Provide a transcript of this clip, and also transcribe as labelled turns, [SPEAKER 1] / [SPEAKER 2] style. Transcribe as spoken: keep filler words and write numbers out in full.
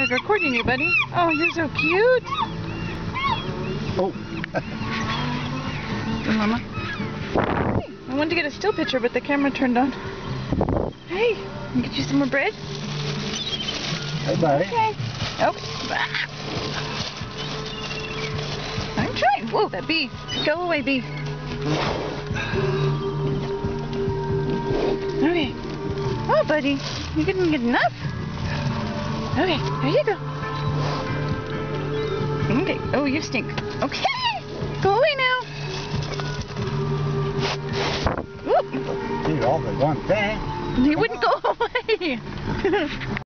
[SPEAKER 1] started recording you, buddy. Oh, you're so cute.
[SPEAKER 2] Oh.
[SPEAKER 1] Hey, Mama. Hey, I wanted to get a still picture, but the camera turned on. Hey, can I get you some more bread?
[SPEAKER 2] Hey, buddy.
[SPEAKER 1] Okay. Oh. I'm trying. Whoa, that bee. Go away, bee. Okay. Oh, buddy. You didn't get enough? Okay, there you go. Okay. Oh, you stink. Okay. Go away now. Whoop.
[SPEAKER 2] You're all the one thing.
[SPEAKER 1] He wouldn't go away.